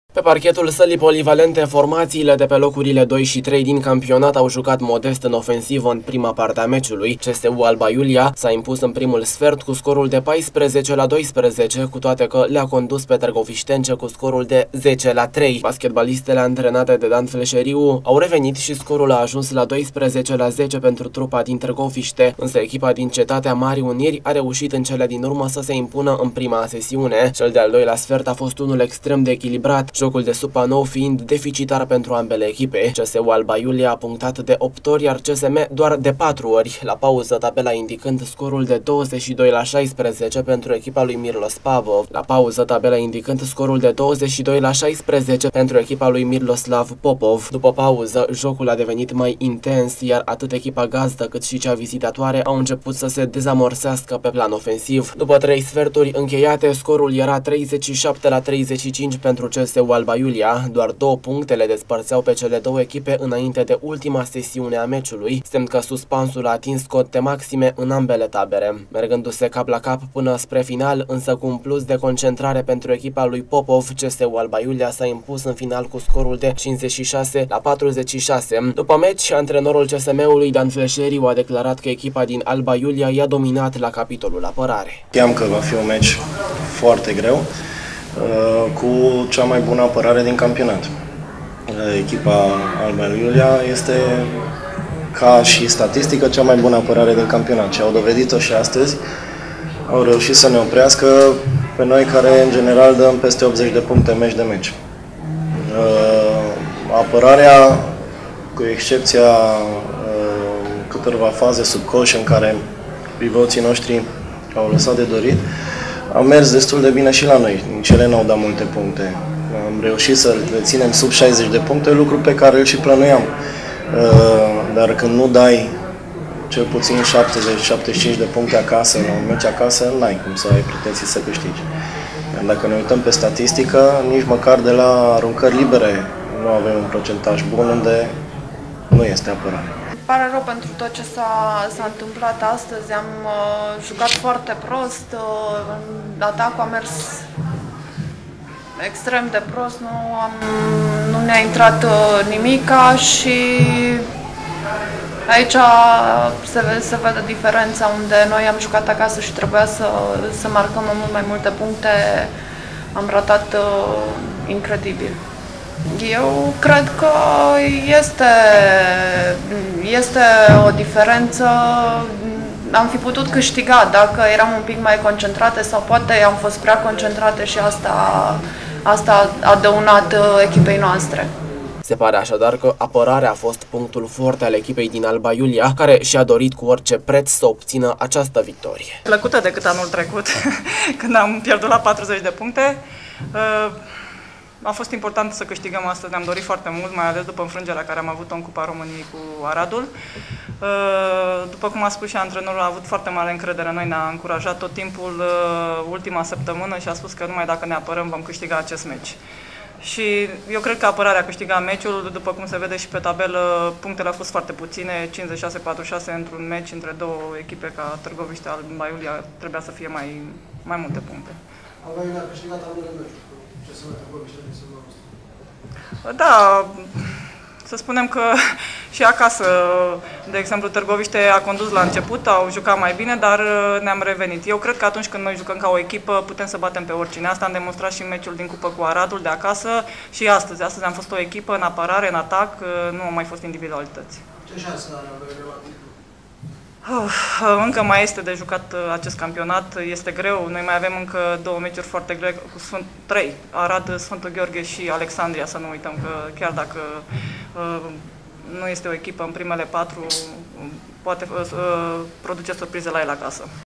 Pe parchetul sălii polivalente, formațiile de pe locurile 2 și 3 din campionat au jucat modest în ofensivă în prima parte a meciului. CSU Alba Iulia s-a impus în primul sfert cu scorul de 14-12, cu toate că le-a condus pe târgoviștence cu scorul de 10-3. Basketbalistele antrenate de Dan Fleșeriu au revenit și scorul a ajuns la 12-10 pentru trupa din Târgoviște, însă echipa din Cetatea Marii Uniri a reușit în cele din urmă să se impună în prima sesiune. Cel de-al doilea sfert a fost unul extrem de echilibrat, jocul de supa-nou fiind deficitar pentru ambele echipe. CSU Alba Iulia a punctat de 8 ori, iar CSM doar de 4 ori. La pauză, tabela indicând scorul de 22-16 pentru echipa lui Mirlos Pavov. La pauză, tabela indicând scorul de 22-16 pentru echipa lui Miroslav Popov. După pauză, jocul a devenit mai intens, iar atât echipa gazdă cât și cea vizitatoare au început să se dezamorsească pe plan ofensiv. După 3 sferturi încheiate, scorul era 37-35 pentru CSU Alba Iulia. Doar 2 puncte le despărțeau pe cele două echipe înainte de ultima sesiune a meciului, semn că suspansul a atins cote maxime în ambele tabere, mergându-se cap la cap până spre final, însă cu un plus de concentrare pentru echipa lui Popov. CSU Alba Iulia s-a impus în final cu scorul de 56-46. După meci, antrenorul CSM-ului Dan Fleșeriu a declarat că echipa din Alba Iulia i-a dominat la capitolul apărare. Știam că va fi un meci foarte greu, cu cea mai bună apărare din campionat. Echipa Alba Iulia este, ca și statistică, cea mai bună apărare din campionat și au dovedit-o și astăzi. Au reușit să ne oprească pe noi, care în general dăm peste 80 de puncte meci de meci. Apărarea, cu excepția câteva faze sub coș în care pivoții noștri au lăsat de dorit, am mers destul de bine și la noi. Nici ele n-au dat multe puncte. Am reușit să le ținem sub 60 de puncte, lucru pe care îl și plănuiam. Dar când nu dai cel puțin 70-75 de puncte acasă, la un meci acasă, n-ai cum să ai pretenții să câștigi. Iar dacă ne uităm pe statistică, nici măcar de la aruncări libere nu avem un procentaj bun unde nu este apărare. Pare rău pentru tot ce s-a întâmplat astăzi. Am jucat foarte prost, atacul a mers extrem de prost, nu ne-a intrat nimica și aici se vede diferența, unde noi am jucat acasă și trebuia să marcăm mult mai multe puncte, am ratat incredibil. Eu cred că este o diferență. Am fi putut câștiga dacă eram un pic mai concentrate sau poate am fost prea concentrate și asta a dăunat echipei noastre. Se pare așadar că apărarea a fost punctul forte al echipei din Alba Iulia, care și-a dorit cu orice preț să obțină această victorie. Plăcută decât anul trecut, când am pierdut la 40 de puncte. A fost important să câștigăm astăzi, ne-am dorit foarte mult, mai ales după înfrângerea care am avut-o în Cupa României cu Aradul. După cum a spus și antrenorul, a avut foarte mare încredere în noi, ne-a încurajat tot timpul ultima săptămână și a spus că numai dacă ne apărăm vom câștiga acest meci. Și eu cred că apărarea câștiga meciul, după cum se vede și pe tabelă, punctele au fost foarte puține, 56-46 într-un meci între două echipe ca Târgoviște, Alba Iulia, trebuia să fie mai multe puncte. Alba Iulia a câștigat ambele meciuri. Da, să spunem că și acasă, de exemplu, Târgoviște a condus la început, au jucat mai bine, dar ne-am revenit. Eu cred că atunci când noi jucăm ca o echipă, putem să batem pe oricine. Asta am demonstrat și în meciul din cupă cu Aradul de acasă și astăzi. Astăzi am fost o echipă în apărare, în atac, nu au mai fost individualități. Ce șanse are la titlu? Încă mai este de jucat acest campionat, este greu. Noi mai avem încă 2 meciuri foarte grele, cu 3, Arad, Sfântul Gheorghe și Alexandria, să nu uităm că chiar dacă nu este o echipă în primele 4, poate produce surprize la el acasă.